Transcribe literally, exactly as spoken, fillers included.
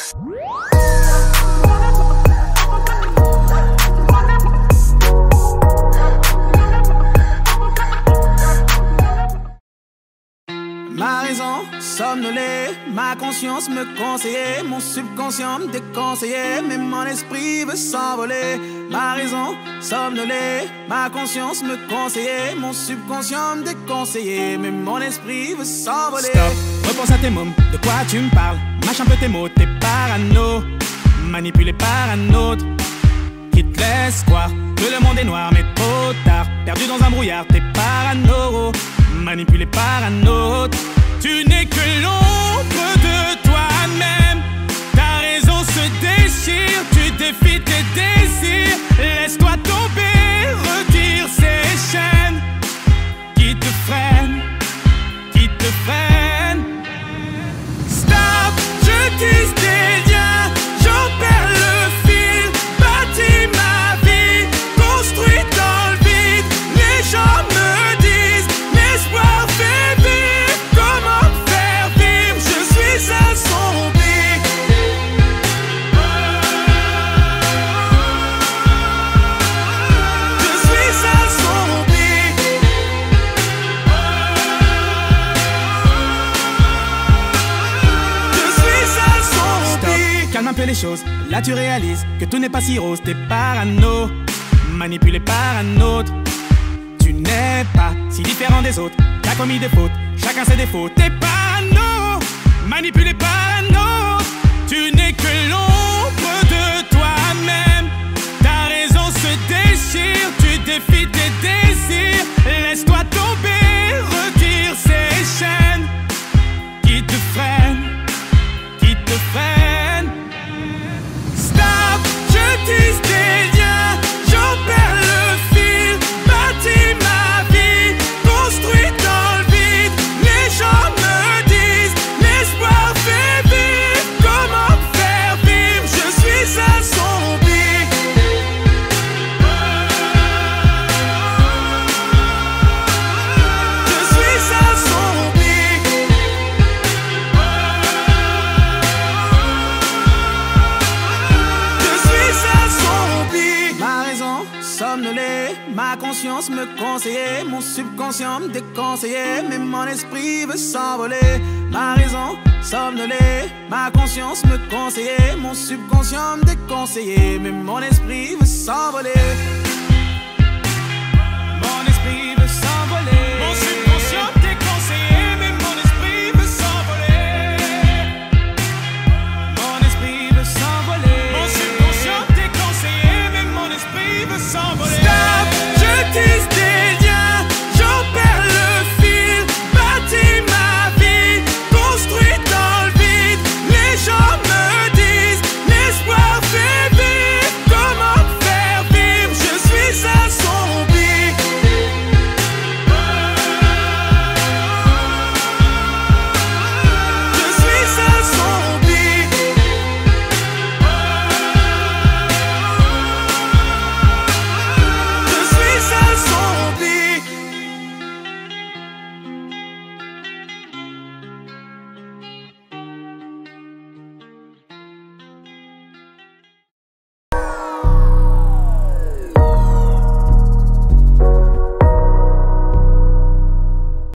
Ma raison somnolée, ma conscience me conseillait, mon subconscient me déconseillait, mais mon esprit veut s'envoler. Ma raison somnolée, ma conscience me conseillait, mon subconscient me déconseillait, mais mon esprit veut s'envoler. Stop, repense à tes mômes, de quoi tu me parles? Mâche un peu tes mots, t'es parano, manipulé par un autre qui te laisse croire que le monde est noir, mais trop tard. Perdu dans un brouillard, t'es parano, manipulé par un autre. Tu n'es que l'ombre de toi-même. Ta raison se déchire, tu défies tes désirs. Laisse-toi tomber, retire ces chaînes qui te freinent, qui te freinent. Stop, je tisse des liens, j'en perds le fil. Bâtis ma vie, construis dans le vide. Les gens me disent, l'espoir fait vivre. Comment faire vivre, je suis un zombie. Je suis un zombie. Je suis un zombie. Stop, calme un peu les choses, là tu réalises que tout n'est pas si rose. T'es parano, manipulé par un autre. Tu n'es pas si différent des autres. T'as commis des fautes, chacun ses défauts. T'es parano, manipulé par un autre. Tu n'es que l'ombre de toi-même. Ta raison se déchire, tu défies tes désirs. Laisse-toi tomber, retire ces chaînes qui te freinent, qui te freinent. Stop, je tisse des liens, j'en perds le fil. Bâtis ma vie, construis dans le vide. Les gens me disent, l'espoir fait vivre. Comment faire vivre, je suis un zombie. Je suis un zombie. Je suis un zombie. Ma raison somnolée, ma conscience me conseillait, mon subconscient me déconseillait, mais mon esprit veut s'envoler. Ma raison somnolée, ma conscience me conseillait, mon subconscient me déconseillait, mais mon esprit veut s'envoler. Mon esprit veut s'envoler. Mon subconscient